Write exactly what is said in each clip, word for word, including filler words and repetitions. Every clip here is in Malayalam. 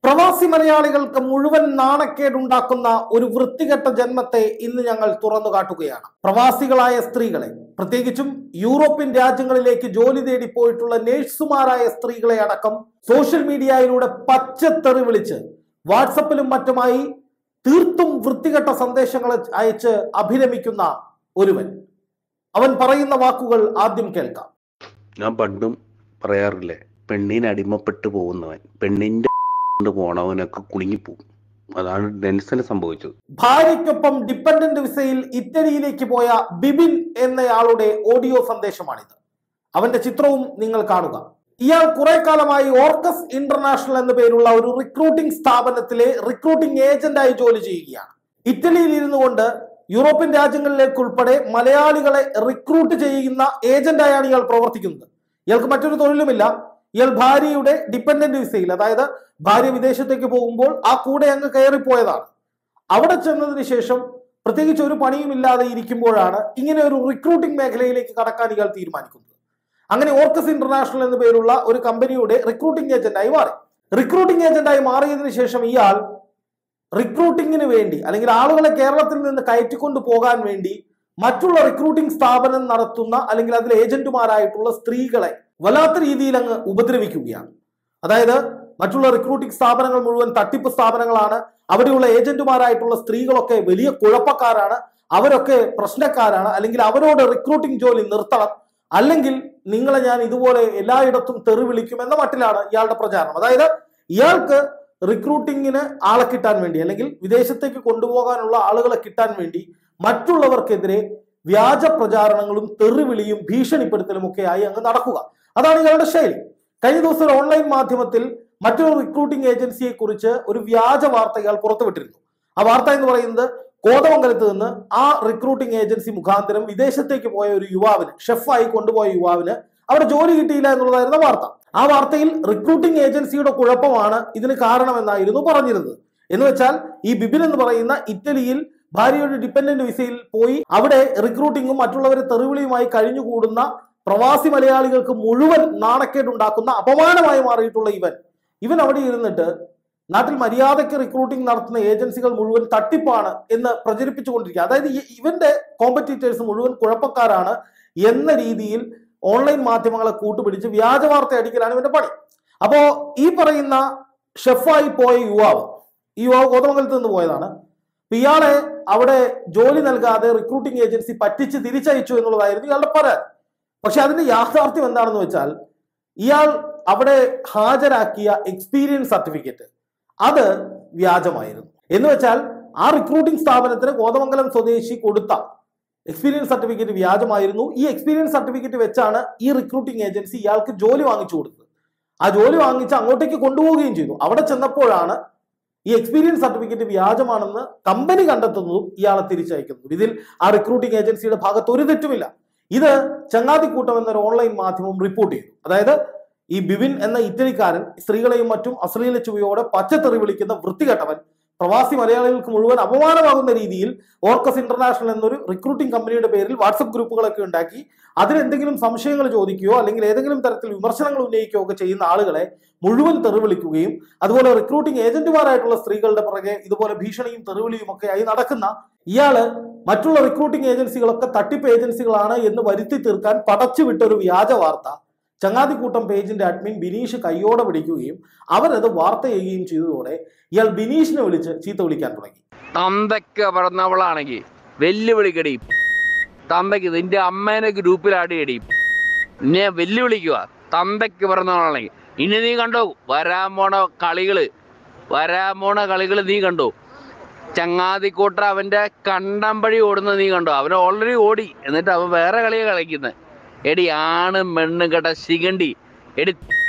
പ്രവാസി മലയാളികൾക്ക് മുഴുവൻ നാണക്കേടുണ്ടാക്കുന്ന ഒരു വൃത്തികെട്ട ജന്മത്തെ ഇന്ന് ഞങ്ങൾ തുറന്നു കാട്ടുകയാണ്. പ്രവാസികളായ സ്ത്രീകളെ, പ്രത്യേകിച്ചും യൂറോപ്യൻ രാജ്യങ്ങളിലേക്ക് ജോലി തേടി പോയിട്ടുള്ള നേഴ്സുമാരായ സ്ത്രീകളെ അടക്കം സോഷ്യൽ മീഡിയയിലൂടെ പച്ചത്തെറി വിളിച്ച് വാട്സപ്പിലും മറ്റുമായി തീർത്തും വൃത്തികെട്ട സന്ദേശങ്ങൾ അയച്ച് അഭിരമിക്കുന്ന ഒരുവൻ. അവൻ പറയുന്ന വാക്കുകൾ ആദ്യം കേൾക്കാം. ഞാൻ പണ്ടും പറയാറില്ലേ, പെണ്ണിന് അടിമപ്പെട്ടു പോകുന്നവൻ പെണ്ണിന്റെ പോണവനൊക്കെ കുടുങ്ങിപ്പോകും. അതാണ് നെൽസന് സംഭവിച്ചത്. ഭാര്യയ്ക്കൊപ്പം ഡിപ്പെൻഡന്റ് വിസയിൽ ഇറ്റലിയിലേക്ക് പോയ ബിബിൻ എന്നയാളുടെ ഓഡിയോ സന്ദേശമാണിത്. അവന്റെ ചിത്രവും നിങ്ങൾ കാണുക. ഇയാൾ കുറെ കാലമായി ഓർക്കസ് ഇന്റർനാഷണൽ എന്ന പേരുള്ള ഒരു റിക്രൂട്ടിംഗ് സ്ഥാപനത്തിലെ റിക്രൂട്ടിംഗ് ഏജന്റായി ജോലി ചെയ്യുകയാണ്. ഇറ്റലിയിൽ ഇരുന്നു കൊണ്ട് യൂറോപ്യൻ രാജ്യങ്ങളിലേക്ക് ഉൾപ്പെടെ മലയാളികളെ റിക്രൂട്ട് ചെയ്യുന്ന ഏജന്റായാണ് ഇയാൾ പ്രവർത്തിക്കുന്നത്. ഇയാൾക്ക് മറ്റൊരു തൊഴിലുമില്ല. ഇയാൾ ഭാര്യയുടെ ഡിപ്പെൻഡന്റ് വിസയിൽ, അതായത് ഭാര്യ വിദേശത്തേക്ക് പോകുമ്പോൾ ആ കൂടെ അങ്ങ് കയറിപ്പോയതാണ്. അവിടെ ചെന്നതിന് ശേഷം പ്രത്യേകിച്ച് ഒരു പണിയുമില്ലാതെ ഇരിക്കുമ്പോഴാണ് ഇങ്ങനെ ഒരു റിക്രൂട്ടിംഗ് മേഖലയിലേക്ക് കടക്കാൻ ഇയാൾ തീരുമാനിക്കുന്നത്. അങ്ങനെ ഓർക്കസ് ഇന്റർനാഷണൽ എന്ന പേരുള്ള ഒരു കമ്പനിയുടെ റിക്രൂട്ടിംഗ് ഏജന്റായി മാറി. റിക്രൂട്ടിംഗ് ഏജന്റായി മാറിയതിനു ശേഷം ഇയാൾ റിക്രൂട്ടിങ്ങിന് വേണ്ടി, അല്ലെങ്കിൽ ആളുകളെ കേരളത്തിൽ നിന്ന് കയറ്റിക്കൊണ്ടു പോകാൻ വേണ്ടി മറ്റുള്ള റിക്രൂട്ടിംഗ് സ്ഥാപനം നടത്തുന്ന അല്ലെങ്കിൽ അതിൽ ഏജന്റുമാരായിട്ടുള്ള സ്ത്രീകളെ വല്ലാത്ത രീതിയിൽ അങ്ങ് ഉപദ്രവിക്കുകയാണ്. അതായത് മറ്റുള്ള റിക്രൂട്ടിംഗ് സ്ഥാപനങ്ങൾ മുഴുവൻ തട്ടിപ്പ് സ്ഥാപനങ്ങളാണ്. അവിടെയുള്ള ഏജന്റുമാരായിട്ടുള്ള സ്ത്രീകളൊക്കെ വലിയ കുഴപ്പക്കാരാണ്, അവരൊക്കെ പ്രശ്നക്കാരാണ്, അല്ലെങ്കിൽ അവരോട് റിക്രൂട്ടിംഗ് ജോലി നിർത്തണം, അല്ലെങ്കിൽ നിങ്ങളെ ഞാൻ ഇതുപോലെ എല്ലായിടത്തും തെറി വിളിക്കും എന്ന മട്ടിലാണ് ഇയാളുടെ പ്രചാരണം. അതായത് ഇയാൾക്ക് റിക്രൂട്ടിങ്ങിന് ആളെ കിട്ടാൻ വേണ്ടി, അല്ലെങ്കിൽ വിദേശത്തേക്ക് കൊണ്ടുപോകാനുള്ള ആളുകളെ കിട്ടാൻ വേണ്ടി മറ്റുള്ളവർക്കെതിരെ വ്യാജ പ്രചാരണങ്ങളും തെറിവിളിയും ഭീഷണിപ്പെടുത്തലും ഒക്കെ ആയി അങ്ങ് നടക്കുക. അതാണ് ഇയാളുടെ ശൈലി. കഴിഞ്ഞ ദിവസം ഒരു ഓൺലൈൻ മാധ്യമത്തിൽ മറ്റൊരു റിക്രൂട്ടിംഗ് ഏജൻസിയെ കുറിച്ച് ഒരു വ്യാജ വാർത്ത ഇയാൾ പുറത്തുവിട്ടിരുന്നു. ആ വാർത്ത എന്ന് പറയുന്നത് കോതമംഗലത്ത് നിന്ന് ആ റിക്രൂട്ടിംഗ് ഏജൻസി മുഖാന്തരം വിദേശത്തേക്ക് പോയ ഒരു യുവാവിന്, ഷെഫായി കൊണ്ടുപോയ യുവാവിന് അവിടെ ജോലി കിട്ടിയില്ല എന്നുള്ളതായിരുന്നു വാർത്ത. ആ വാർത്തയിൽ റിക്രൂട്ടിംഗ് ഏജൻസിയുടെ കുഴപ്പമാണ് ഇതിന് കാരണമെന്നായിരുന്നു പറഞ്ഞിരുന്നത്. എന്ന് വെച്ചാൽ ഈ ബിബിൻ എന്ന് പറയുന്ന ഇറ്റലിയിൽ ഭാര്യയുടെ ഡിപ്പെൻഡന്റ് വിസയിൽ പോയി അവിടെ റിക്രൂട്ടിങ്ങും മറ്റുള്ളവരെ തെറിവിളിയുമായി കഴിഞ്ഞുകൂടുന്ന പ്രവാസി മലയാളികൾക്ക് മുഴുവൻ നാണക്കേടുണ്ടാക്കുന്ന അപമാനമായി മാറിയിട്ടുള്ള ഇവൻ ഇവൻ അവിടെ ഇരുന്നിട്ട് നാട്ടിൽ മര്യാദയ്ക്ക് റിക്രൂട്ടിംഗ് നടത്തുന്ന ഏജൻസികൾ മുഴുവൻ തട്ടിപ്പാണ് എന്ന് പ്രചരിപ്പിച്ചുകൊണ്ടിരിക്കുക. അതായത് ഇവന്റെ കോമ്പറ്റീറ്റേഴ്സ് മുഴുവൻ കുഴപ്പക്കാരാണ് എന്ന രീതിയിൽ ഓൺലൈൻ മാധ്യമങ്ങളെ കൂട്ടുപിടിച്ച് വ്യാജ വാർത്ത അടിക്കലാണ് ഇവന്റെ പണി. അപ്പോ ഈ പറയുന്ന ഷെഫായി പോയ യുവാവ്, ഈ യുവാവ് കോതമംഗലത്ത് നിന്ന് പോയതാണ്. ഇയാളെ അവിടെ ജോലി നൽകാതെ റിക്രൂട്ടിംഗ് ഏജൻസി പറ്റിച്ച് തിരിച്ചയച്ചു എന്നുള്ളതായിരുന്നു ഇയാളുടെ പരാതി. പക്ഷെ അതിന്റെ യാഥാർത്ഥ്യം എന്താണെന്ന് വെച്ചാൽ ഇയാൾ അവിടെ ഹാജരാക്കിയ എക്സ്പീരിയൻസ് സർട്ടിഫിക്കറ്റ് അത് വ്യാജമായിരുന്നു. എന്ന് വെച്ചാൽ ആ റിക്രൂട്ടിംഗ് സ്ഥാപനത്തിന് കോതമംഗലം സ്വദേശി കൊടുത്ത എക്സ്പീരിയൻസ് സർട്ടിഫിക്കറ്റ് വ്യാജമായിരുന്നു. ഈ എക്സ്പീരിയൻസ് സർട്ടിഫിക്കറ്റ് വെച്ചാണ് ഈ റിക്രൂട്ടിംഗ് ഏജൻസി ഇയാൾക്ക് ജോലി വാങ്ങിച്ചു കൊടുത്തത്. ആ ജോലി വാങ്ങിച്ച് അങ്ങോട്ടേക്ക് കൊണ്ടുപോവുകയും ചെയ്തു. അവിടെ ചെന്നപ്പോഴാണ് ഈ എക്സ്പീരിയൻസ് സർട്ടിഫിക്കറ്റ് വ്യാജമാണെന്ന് കമ്പനി കണ്ടെത്തുന്നതും ഇയാളെ തിരിച്ചയക്കുന്നതും. ഇതിൽ ആ റിക്രൂട്ടിംഗ് ഏജൻസിയുടെ ഭാഗത്ത് ഒരു തെറ്റുമില്ല. ഇത് ചങ്ങാതിക്കൂട്ടം എന്നൊരു ഓൺലൈൻ മാധ്യമം റിപ്പോർട്ട് ചെയ്തു. അതായത് ഈ ബിബിൻ എന്ന ഇറ്റലിക്കാരൻ സ്ത്രീകളെയും മറ്റും അശ്ലീല ചുവയോടെ പച്ചത്തെറി വിളിക്കുന്ന വൃത്തികെട്ടവൻ പ്രവാസി മലയാളികൾക്ക് മുഴുവൻ അപമാനമാകുന്ന രീതിയിൽ ഓർക്കസ് ഇന്റർനാഷണൽ എന്നൊരു റിക്രൂട്ടിംഗ് കമ്പനിയുടെ പേരിൽ വാട്സപ്പ് ഗ്രൂപ്പുകളൊക്കെ ഉണ്ടാക്കി അതിലെന്തെങ്കിലും സംശയങ്ങൾ ചോദിക്കുകയോ അല്ലെങ്കിൽ ഏതെങ്കിലും തരത്തിൽ വിമർശനങ്ങൾ ഉന്നയിക്കുകയോ ഒക്കെ ചെയ്യുന്ന ആളുകളെ മുഴുവൻ തെറിവിളിക്കുകയും അതുപോലെ റിക്രൂട്ടിംഗ് ഏജന്റുമാരായിട്ടുള്ള സ്ത്രീകളുടെ പുറകെ ഇതുപോലെ ഭീഷണിയും തെറിവിളിയും ഒക്കെ ആയി നടക്കുന്ന ഇയാള് മറ്റുള്ള റിക്രൂട്ടിംഗ് ഏജൻസികളൊക്കെ തട്ടിപ്പ് ഏജൻസികളാണ് എന്ന് വരുത്തി തീർക്കാൻ പടച്ചുവിട്ടൊരു വ്യാജ വാർത്ത ചങ്ങാതിക്കൂട്ടം പേജിന്റെ അഡ്മിൻ ബിനീഷ് കയ്യോടെ പിടിക്കുകയും അവരത് വാർത്ത ചെയ്യുകയും ചെയ്തതോടെ ഇയാൾ ബിനീഷിനെ വിളിച്ച് ചീത്ത വിളിക്കാൻ തുടങ്ങി. തന്തയ്ക്ക് പറഞ്ഞവളാണെങ്കിൽ വെല്ലുവിളിക്കടി, തന്തയ്ക്ക് നിന്റെ അമ്മേനെ ഗ്രൂപ്പിൽ ആഡ് ചെയ്യടി, നിന്നെ വെല്ലുവിളിക്കുക. തന്തയ്ക്ക് പറഞ്ഞവളാണെങ്കിൽ ഇനി നീ കണ്ടോ വരാൻ പോണ കളികള് വരാൻ പോണ കളികള് നീ കണ്ടോ. ചങ്ങാതിക്കൂട്ട അവന്റെ കണ്ടമ്പഴി ഓടുന്നത് നീ കണ്ടോ. അവൻ ഓൾറെഡി ഓടി, എന്നിട്ട് അവൻ വേറെ കളിയാണ് കളിക്കുന്നത്. എടി ആണ് മെണ്ണും കേട്ട ശിഖണ്ഡി എടി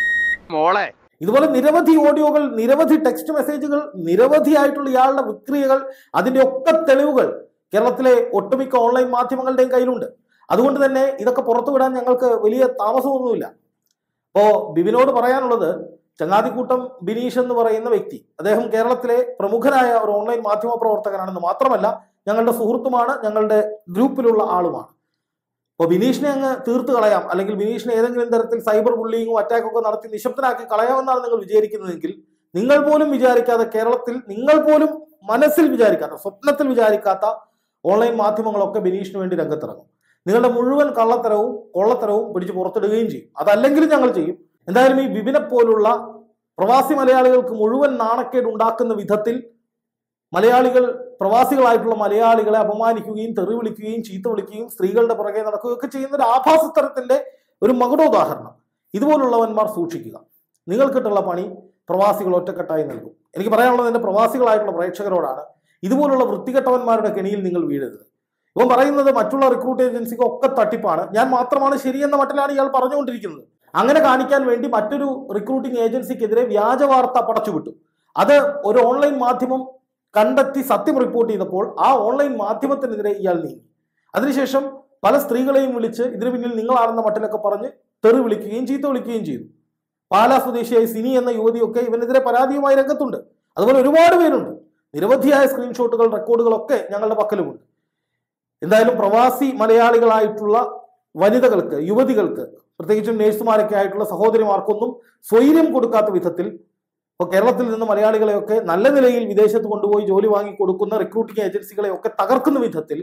മോളെ. ഇതുപോലെ നിരവധി ഓഡിയോകൾ, നിരവധി ടെക്സ്റ്റ് മെസ്സേജുകൾ, നിരവധിയായിട്ടുള്ള ഇയാളുടെ വിക്രിയകൾ, അതിന്റെ ഒക്കെ തെളിവുകൾ കേരളത്തിലെ ഒട്ടുമിക്ക ഓൺലൈൻ മാധ്യമങ്ങളുടെയും കയ്യിലുണ്ട്. അതുകൊണ്ട് തന്നെ ഇതൊക്കെ പുറത്തുവിടാൻ ഞങ്ങൾക്ക് വലിയ താമസമൊന്നുമില്ല. അപ്പോ ബിബിനോട് പറയാനുള്ളത്, ചങ്ങാതിക്കൂട്ടം ബിനീഷ് എന്ന് പറയുന്ന വ്യക്തി, അദ്ദേഹം കേരളത്തിലെ പ്രമുഖനായ ഒരു ഓൺലൈൻ മാധ്യമ പ്രവർത്തകനാണെന്ന് മാത്രമല്ല ഞങ്ങളുടെ സുഹൃത്തുമാണ്, ഞങ്ങളുടെ ഗ്രൂപ്പിലുള്ള ആളുമാണ്. അപ്പോൾ ബിനീഷിനെ അങ്ങ് തീർത്ത് കളയാം, അല്ലെങ്കിൽ ബിനീഷിനെ ഏതെങ്കിലും തരത്തിൽ സൈബർ ബുള്ളിങ്ങോ അറ്റാക്കൊക്കെ നടത്തി നിശബ്ദനാക്കി കളയാമെന്നാണ് നിങ്ങൾ വിചാരിക്കുന്നതെങ്കിൽ നിങ്ങൾ പോലും വിചാരിക്കാതെ, കേരളത്തിൽ നിങ്ങൾ പോലും മനസ്സിൽ വിചാരിക്കാത്ത, സ്വപ്നത്തിൽ വിചാരിക്കാത്ത ഓൺലൈൻ മാധ്യമങ്ങളൊക്കെ ബിനീഷിന് വേണ്ടി രംഗത്തിറങ്ങും. നിങ്ങളുടെ മുഴുവൻ കള്ളത്തരവും കൊള്ളത്തരവും പിടിച്ച് പുറത്തിടുകയും ചെയ്യും. അതല്ലെങ്കിൽ ഞങ്ങൾ ചെയ്യും. എന്തായാലും ഈ ബിബിനെ പോലുള്ള പ്രവാസി മലയാളികൾക്ക് മുഴുവൻ നാണക്കേട് ഉണ്ടാക്കുന്ന വിധത്തിൽ മലയാളികൾ, പ്രവാസികളായിട്ടുള്ള മലയാളികളെ അപമാനിക്കുകയും തെറി വിളിക്കുകയും ചീത്ത വിളിക്കുകയും സ്ത്രീകളുടെ പുറകെ നടക്കുകയൊക്കെ ചെയ്യുന്ന ഒരു ആഭാസത്തരത്തിന്റെ ഒരു മകുടോദാഹരണം. ഇതുപോലുള്ളവന്മാർ സൂക്ഷിക്കുക. നിങ്ങൾക്കിട്ടുള്ള പണി പ്രവാസികൾ ഒറ്റക്കെട്ടായി നൽകും. എനിക്ക് പറയാനുള്ളത് എൻ്റെ പ്രവാസികളായിട്ടുള്ള പ്രേക്ഷകരോടാണ്. ഇതുപോലുള്ള വൃത്തികെട്ടവന്മാരുടെ കെണിയിൽ നിങ്ങൾ വീഴരുത്. ഇവൻ പറയുന്നത് മറ്റുള്ള റിക്രൂട്ട് ഏജൻസിക്ക് ഒക്കെ തട്ടിപ്പാണ്, ഞാൻ മാത്രമാണ് ശരിയെന്ന മട്ടിലാണ് ഇയാൾ പറഞ്ഞുകൊണ്ടിരിക്കുന്നത്. അങ്ങനെ കാണിക്കാൻ വേണ്ടി മറ്റൊരു റിക്രൂട്ടിംഗ് ഏജൻസിക്കെതിരെ വ്യാജ വാർത്ത പടച്ചുവിട്ടു. അത് ഒരു ഓൺലൈൻ മാധ്യമം കണ്ടെത്തി സത്യം റിപ്പോർട്ട് ചെയ്തപ്പോൾ ആ ഓൺലൈൻ മാധ്യമത്തിനെതിരെ ഇയാൾ നീങ്ങി. അതിനുശേഷം പല സ്ത്രീകളെയും വിളിച്ച് ഇതിനു പിന്നിൽ നിങ്ങളാണെന്ന മട്ടിലൊക്കെ പറഞ്ഞ് തെറി വിളിക്കുകയും ചീത്ത വിളിക്കുകയും ചെയ്തു. പാലാ സ്വദേശിയായ സിനി എന്ന യുവതിയൊക്കെ ഇവനെതിരെ പരാതിയുമായി രംഗത്തുണ്ട്. അതുപോലെ ഒരുപാട് പേരുണ്ട്. നിരവധിയായ സ്ക്രീൻഷോട്ടുകൾ, റെക്കോർഡുകളൊക്കെ ഞങ്ങളുടെ പക്കലുമുണ്ട്. എന്തായാലും പ്രവാസി മലയാളികളായിട്ടുള്ള വനിതകൾക്ക്, യുവതികൾക്ക്, പ്രത്യേകിച്ചും നേഴ്സുമാരൊക്കെ ആയിട്ടുള്ള സഹോദരിമാർക്കൊന്നും സ്വൈര്യം കൊടുക്കാത്ത വിധത്തിൽ ഇപ്പോൾ കേരളത്തിൽ നിന്ന് മലയാളികളെയൊക്കെ നല്ല നിലയിൽ വിദേശത്ത് കൊണ്ടുപോയി ജോലി വാങ്ങി കൊടുക്കുന്ന റിക്രൂട്ടിംഗ് ഏജൻസികളെയൊക്കെ തകർക്കുന്ന വിധത്തിൽ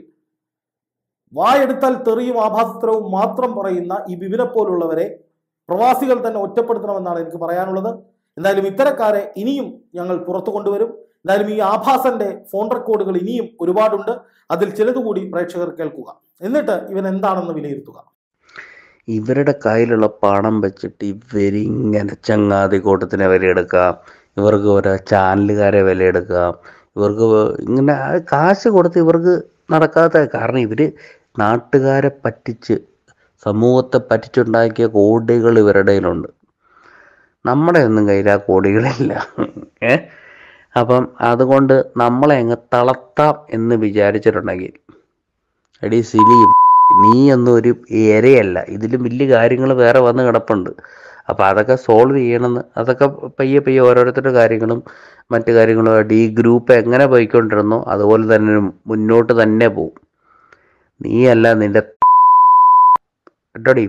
വായെടുത്താൽ തെറിയും ആഭാസത്തരവും മാത്രം പറയുന്ന ഈ ബിബിനെ പോലുള്ളവരെ പ്രവാസികൾ തന്നെ ഒറ്റപ്പെടുത്തണമെന്നാണ് എനിക്ക് പറയാനുള്ളത്. എന്തായാലും ഇത്തരക്കാരെ ഇനിയും ഞങ്ങൾ പുറത്തു കൊണ്ടുവരും. എന്തായാലും ഈ ആഭാസന്റെ ഫോൺ റെക്കോർഡുകൾ ഇനിയും ഒരുപാടുണ്ട്. അതിൽ ചിലതുകൂടി പ്രേക്ഷകർ കേൾക്കുക, എന്നിട്ട് ഇവൻ എന്താണെന്ന് വിലയിരുത്തുക. ഇവരുടെ കയ്യിലുള്ള പണം വെച്ചിട്ട് ഇവരിങ്ങനെ ചങ്ങാതി കൂട്ടത്തിനെ വിലയെടുക്കാം, ഇവർക്ക് ഓരോ ചാനലുകാരെ വിലയെടുക്കാം, ഇവർക്ക് ഇങ്ങനെ കാശ് കൊടുത്ത് ഇവർക്ക് നടക്കാത്ത. കാരണം ഇവർ നാട്ടുകാരെ പറ്റിച്ച്, സമൂഹത്തെ പറ്റിച്ചുണ്ടാക്കിയ കോടികൾ ഇവരുടെ കയ്യിലുണ്ട്. നമ്മുടെ ഒന്നും കയ്യിൽ ആ കോടികളില്ല. ഏ അപ്പം അതുകൊണ്ട് നമ്മളെ അങ്ങ് തളർത്താം എന്ന് വിചാരിച്ചിട്ടുണ്ടെങ്കിൽ, എടി സിലിയും നീ ഒന്നും ഒരു ഇരയല്ല, ഇതിലും വലിയ കാര്യങ്ങൾ വേറെ വന്ന് കിടപ്പുണ്ട്. അപ്പം അതൊക്കെ സോൾവ് ചെയ്യണമെന്ന്, അതൊക്കെ പയ്യെ പയ്യെ ഓരോരുത്തരുടെ കാര്യങ്ങളും മറ്റു കാര്യങ്ങളുമായിട്ട് ഈ ഗ്രൂപ്പ് എങ്ങനെ പോയിക്കൊണ്ടിരുന്നോ അതുപോലെ തന്നെ മുന്നോട്ട് തന്നെ പോവും. നീയല്ല നിന്റെ കേട്ടോടി,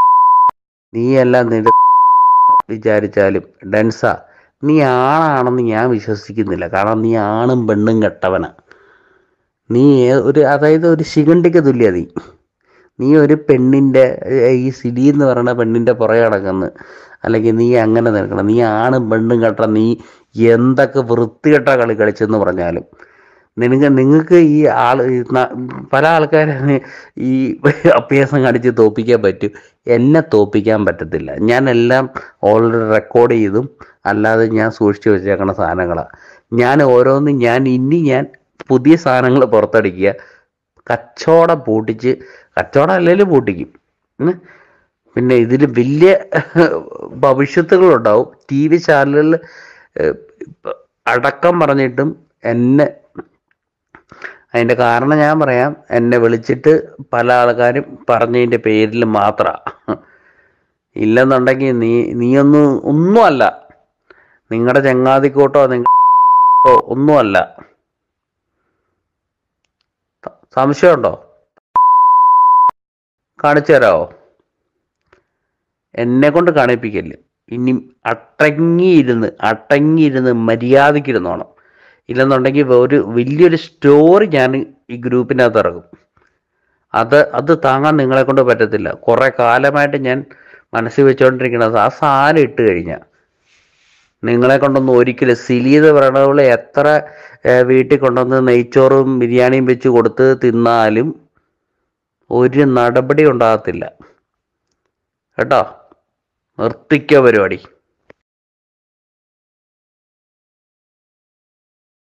നീയല്ല നിന്റെ വിചാരിച്ചാലും ഡെൻസ നീ ആണാണെന്ന് ഞാൻ വിശ്വസിക്കുന്നില്ല. കാരണം നീ ആണും പെണ്ണും കെട്ടവനാ. നീ ഒരു അതായത് ഒരു ശിഖണ്ഡിക്ക് തുല്യ. നീ നീ ഒരു പെണ്ണിൻ്റെ, ഈ സിലി എന്ന് പറയുന്ന പെണ്ണിൻ്റെ പുറകെ നടക്കുന്നു, അല്ലെങ്കിൽ നീ അങ്ങനെ നിൽക്കണം. നീ ആണും പെണ്ണും കെട്ട, നീ എന്തൊക്കെ വൃത്തികെട്ട കളി കളിച്ചെന്ന് പറഞ്ഞാലും നിനക്ക് നിങ്ങൾക്ക് ഈ ആൾ പല ആൾക്കാരെ ഈ അഭ്യാസം കാണിച്ച് തോപ്പിക്കാൻ പറ്റും. എന്നെ തോപ്പിക്കാൻ പറ്റത്തില്ല. ഞാൻ എല്ലാം ഓൾറെഡി റെക്കോർഡ് ചെയ്തും അല്ലാതെ ഞാൻ സൂക്ഷിച്ചു വെച്ചേക്കണ സാധനങ്ങളാണ്. ഞാൻ ഓരോന്നും ഞാൻ ഇനി ഞാൻ പുതിയ സാധനങ്ങൾ പുറത്തടിക്കുക, കച്ചവടം പൂട്ടിച്ച്, കച്ചവടം അല്ലെങ്കിലും പൂട്ടിക്കും. പിന്നെ ഇതിൽ വലിയ ഭവിഷ്യത്തുകളുണ്ടാവും. ടി വി ചാനലുകളിൽ അടക്കം പറഞ്ഞിട്ടും എന്നെ, അതിൻ്റെ കാരണം ഞാൻ പറയാം, എന്നെ വിളിച്ചിട്ട് പല ആൾക്കാരും പറഞ്ഞതിൻ്റെ പേരിൽ മാത്രമാണ്. ഇല്ലെന്നുണ്ടെങ്കിൽ നീ നീയൊന്നും ഒന്നുമല്ല, നിങ്ങളുടെ ചങ്ങാതിക്കോട്ടോ നിങ്ങളോ ഒന്നുമല്ല. സംശയമുണ്ടോ? കാണിച്ചു തരാമോ? എന്നെ കൊണ്ട് കാണിപ്പിക്കല്. ഇനി അടങ്ങിയിരുന്ന് അടങ്ങിയിരുന്ന് മര്യാദയ്ക്കിരുന്നോണം. ഇല്ലെന്നുണ്ടെങ്കിൽ ഒരു വലിയൊരു സ്റ്റോറി ഞാൻ ഈ ഗ്രൂപ്പിനകത്ത് ഇറങ്ങും. അത് അത് താങ്ങാൻ നിങ്ങളെ കൊണ്ട് പറ്റത്തില്ല. കുറേ കാലമായിട്ട് ഞാൻ മനസ്സിൽ വെച്ചുകൊണ്ടിരിക്കുന്നത് ആ സാധനം ഇട്ട് കഴിഞ്ഞാൽ നിങ്ങളെ കൊണ്ടൊന്നും ഒരിക്കലും, സിലീന്ന് പറയണവളെ എത്ര വീട്ടിൽ കൊണ്ടുവന്ന് നെയ്ച്ചോറും ബിരിയാണിയും വെച്ച് കൊടുത്ത് തിന്നാലും ഒരു നടപടി ഉണ്ടാകത്തില്ല കേട്ടോ. നിർത്തിക്കോ പരിപാടി.